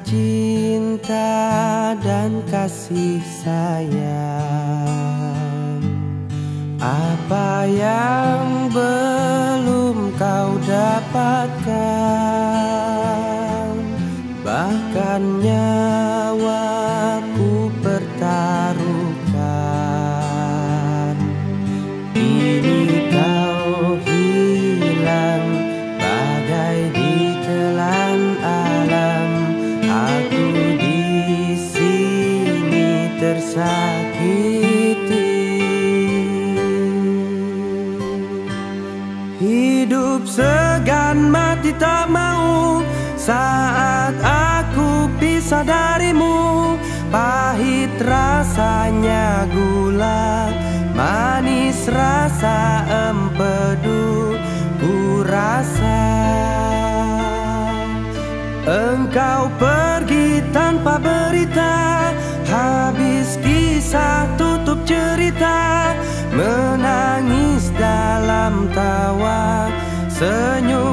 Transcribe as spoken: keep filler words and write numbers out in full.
cinta dan kasih sayang, apa yang belum kau dapatkan. Bahkan nyawaku pertaruhkan. Kini kau hilang bagai ditelan alam. Aku di sini tersakiti. Hidup segan mati tak mau saat aku pisah darimu. Pahit rasanya gula, manis rasa empedu. Ku rasa engkau pergi tanpa berita. Habis kisah tutup cerita. Menangis dalam tawa, senyum